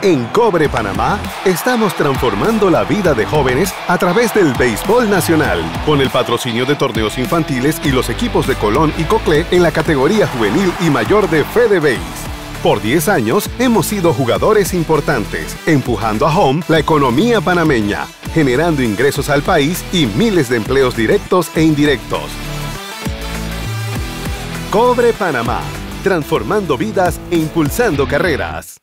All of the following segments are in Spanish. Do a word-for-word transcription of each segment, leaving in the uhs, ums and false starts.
En Cobre Panamá, estamos transformando la vida de jóvenes a través del béisbol nacional, con el patrocinio de torneos infantiles y los equipos de Colón y Coclé en la categoría juvenil y mayor de FedeBase. Por diez años hemos sido jugadores importantes, empujando a home la economía panameña, generando ingresos al país y miles de empleos directos e indirectos. Cobre Panamá, transformando vidas e impulsando carreras.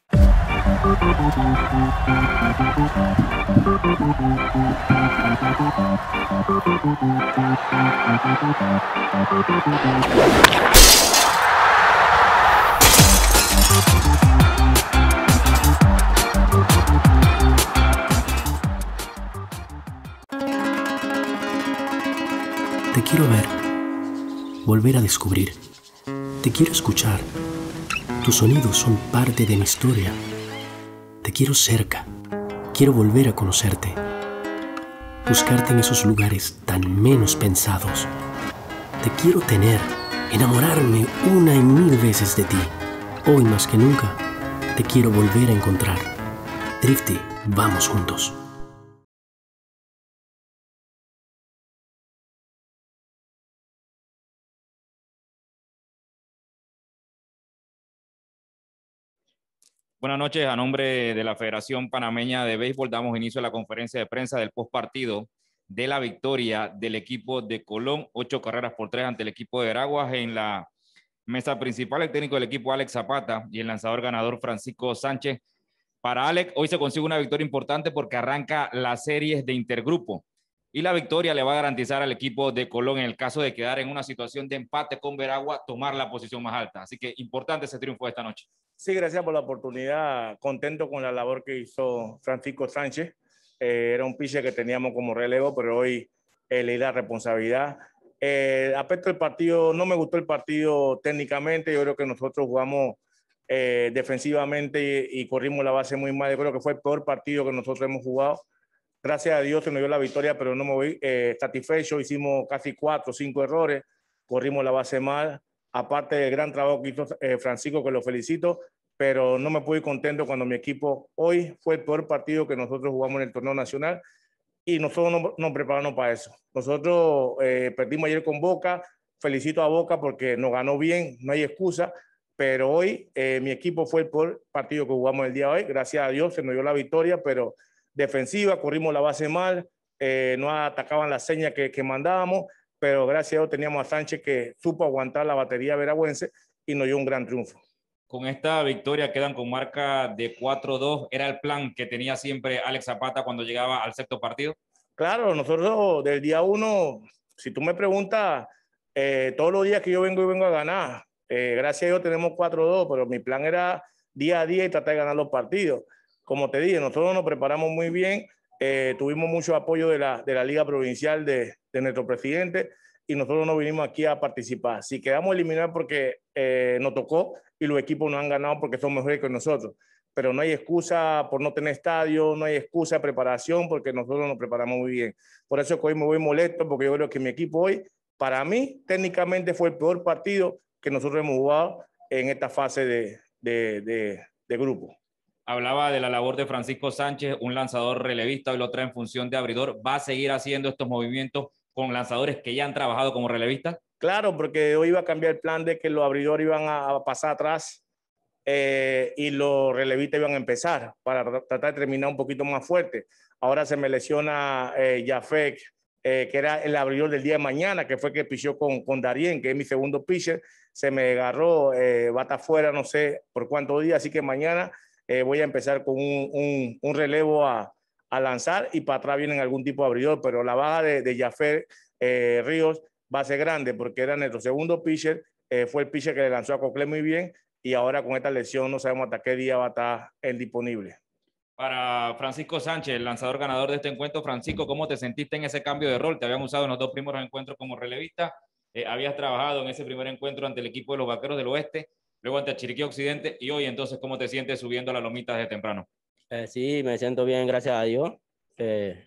Te quiero ver, volver a descubrir. Te quiero escuchar. Tus sonidos son parte de mi historia. Te quiero cerca. Quiero volver a conocerte. Buscarte en esos lugares tan menos pensados. Te quiero tener, enamorarme una y mil veces de ti. Hoy más que nunca, te quiero volver a encontrar. Drifty, vamos juntos. Buenas noches, a nombre de la Federación Panameña de Béisbol damos inicio a la conferencia de prensa del postpartido de la victoria del equipo de Colón, ocho carreras por tres ante el equipo de Veraguas. En la mesa principal, el técnico del equipo Alex Zapata y el lanzador ganador Francisco Sánchez. Para Alex, hoy se consigue una victoria importante porque arranca las series de intergrupo y la victoria le va a garantizar al equipo de Colón, en el caso de quedar en una situación de empate con Veraguas, tomar la posición más alta. Así que importante ese triunfo de esta noche. Sí, gracias por la oportunidad. Contento con la labor que hizo Francisco Sánchez. Eh, era un pitcher que teníamos como relevo, pero hoy eh, le da responsabilidad. Eh, aspecto del partido, no me gustó el partido técnicamente. Yo creo que nosotros jugamos eh, defensivamente y, y corrimos la base muy mal. Yo creo que fue el peor partido que nosotros hemos jugado. Gracias a Dios se nos dio la victoria, pero no me voy eh, satisfecho. Hicimos casi cuatro o cinco errores. Corrimos la base mal. Aparte del gran trabajo que hizo eh, Francisco, que lo felicito, pero no me pude ir contento cuando mi equipo hoy fue el peor partido que nosotros jugamos en el torneo nacional y nosotros no nos preparamos para eso. Nosotros eh, perdimos ayer con Boca, felicito a Boca porque nos ganó bien, no hay excusa, pero hoy eh, mi equipo fue el peor partido que jugamos el día de hoy. Gracias a Dios se nos dio la victoria, pero defensiva, corrimos la base mal, eh, no atacaban las señas que, que mandábamos, pero gracias a Dios teníamos a Sánchez que supo aguantar la batería veragüense y nos dio un gran triunfo. Con esta victoria quedan con marca de cuatro dos. ¿Era el plan que tenía siempre Alex Zapata cuando llegaba al sexto partido? Claro, nosotros del día uno, si tú me preguntas, eh, todos los días que yo vengo y vengo a ganar, eh, gracias a Dios tenemos cuatro dos, pero mi plan era día a día y tratar de ganar los partidos. Como te dije, nosotros nos preparamos muy bien. Eh, tuvimos mucho apoyo de la, de la Liga Provincial de, de nuestro presidente y nosotros no vinimos aquí a participar. Si quedamos eliminados porque eh, nos tocó y los equipos no han ganado porque son mejores que nosotros, pero no hay excusa por no tener estadio, no hay excusa de preparación porque nosotros nos preparamos muy bien. Por eso es que hoy me voy molesto porque yo creo que mi equipo hoy, para mí, técnicamente fue el peor partido que nosotros hemos jugado en esta fase de, de, de, de grupo. Hablaba de la labor de Francisco Sánchez, un lanzador relevista, hoy lo trae en función de abridor. ¿Va a seguir haciendo estos movimientos con lanzadores que ya han trabajado como relevistas? Claro, porque hoy iba a cambiar el plan de que los abridores iban a pasar atrás eh, y los relevistas iban a empezar para tratar de terminar un poquito más fuerte. Ahora se me lesiona eh, Jafek, eh, que era el abridor del día de mañana, que fue que pichó con, con Darien, que es mi segundo pitcher. Se me agarró, eh, va a estar fuera no sé por cuántos días, así que mañana Eh, voy a empezar con un, un, un relevo a, a lanzar y para atrás vienen algún tipo de abridor, pero la baja de, de Jaffer eh, Ríos va a ser grande porque era nuestro segundo pitcher, eh, fue el pitcher que le lanzó a Coclé muy bien y ahora con esta lesión no sabemos hasta qué día va a estar él disponible. Para Francisco Sánchez, el lanzador ganador de este encuentro. Francisco, ¿cómo te sentiste en ese cambio de rol? Te habían usado en los dos primeros encuentros como relevista, eh, habías trabajado en ese primer encuentro ante el equipo de los Vaqueros del Oeste, luego ante Chiriquí Occidente, y hoy entonces, ¿cómo te sientes subiendo a la lomita desde temprano? Eh, sí, me siento bien, gracias a Dios. Eh,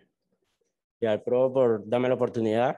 y al Pro por darme la oportunidad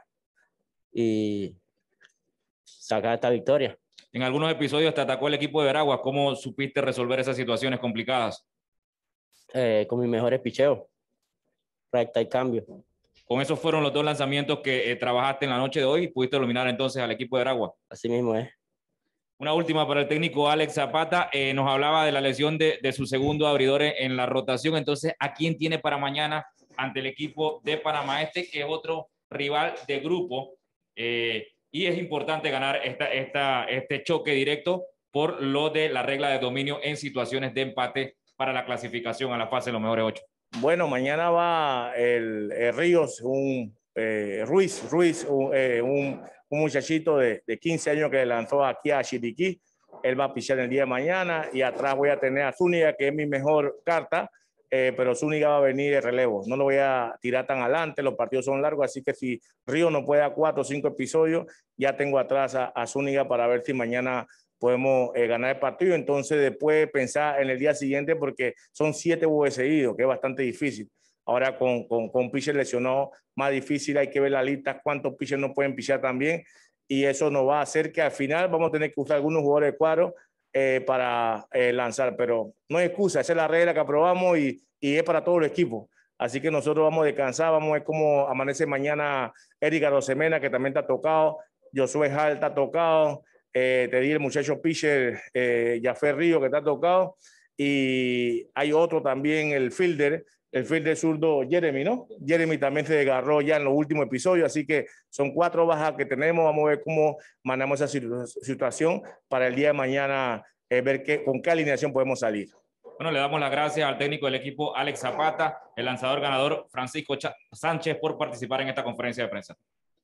y sacar esta victoria. En algunos episodios te atacó el equipo de Veraguas. ¿Cómo supiste resolver esas situaciones complicadas? eh, con mis mejores picheos, recta y cambio. Con esos fueron los dos lanzamientos que eh, trabajaste en la noche de hoy y pudiste eliminar entonces al equipo de Aragua. Así mismo es. Una última para el técnico Alex Zapata. Eh, nos hablaba de la lesión de, de su segundo abridor en la rotación. Entonces, ¿a quién tiene para mañana ante el equipo de Panamá Este, que es otro rival de grupo? Eh, y es importante ganar esta, esta, este choque directo por lo de la regla de dominio en situaciones de empate para la clasificación a la fase de los mejores ocho. Bueno, mañana va el, el Ríos, un eh, Ruiz, Ruiz, un, eh, un, un muchachito de, de quince años que lanzó aquí a Chiriquí. Él va a pichar el día de mañana y atrás voy a tener a Zúñiga, que es mi mejor carta, eh, pero Zúñiga va a venir de relevo. No lo voy a tirar tan adelante, los partidos son largos, así que si Ríos no puede a cuatro o cinco episodios, ya tengo atrás a, a Zúñiga para ver si mañana podemos eh, ganar el partido. Entonces después pensar en el día siguiente, porque son siete juegos seguidos, que es bastante difícil. Ahora con, con, con pitcher lesionado, más difícil, hay que ver la lista, cuántos pitchers no pueden pichar también, y eso nos va a hacer que al final vamos a tener que usar algunos jugadores de cuadro eh, para eh, lanzar, pero no hay excusa, esa es la regla que aprobamos y, y es para todo el equipo. Así que nosotros vamos a descansar, vamos a ver cómo amanece mañana Erika Rosemena, que también está tocado, Josué Hall está tocado, eh, te di el muchacho pitcher eh, Jaffer Río, que está tocado, y hay otro también, el fielder, el fielder zurdo Jeremy, ¿no? Jeremy también se desgarró ya en los últimos episodios, así que son cuatro bajas que tenemos. Vamos a ver cómo manejamos esa situación para el día de mañana, eh, ver qué, con qué alineación podemos salir. Bueno, le damos las gracias al técnico del equipo Alex Zapata, el lanzador ganador Francisco Ch- Sánchez por participar en esta conferencia de prensa.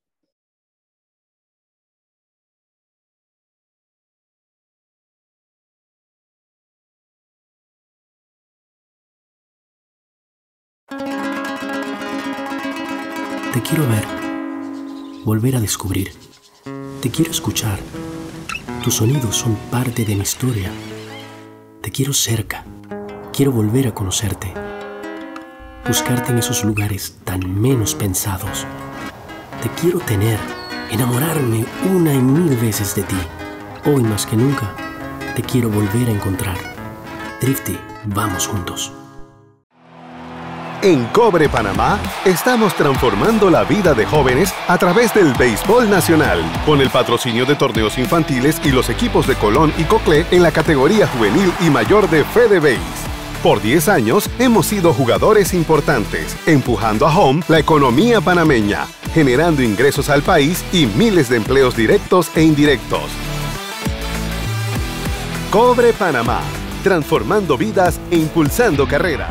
Te quiero ver, volver a descubrir. Te quiero escuchar. Tus sonidos son parte de mi historia. Te quiero cerca. Quiero volver a conocerte. Buscarte en esos lugares tan menos pensados. Te quiero tener, enamorarme una y mil veces de ti. Hoy más que nunca, te quiero volver a encontrar. Drifty, vamos juntos. En Cobre Panamá, estamos transformando la vida de jóvenes a través del béisbol nacional, con el patrocinio de torneos infantiles y los equipos de Colón y Coclé en la categoría juvenil y mayor de FedeBase. Por diez años hemos sido jugadores importantes, empujando a home la economía panameña, generando ingresos al país y miles de empleos directos e indirectos. Cobre Panamá, transformando vidas e impulsando carreras.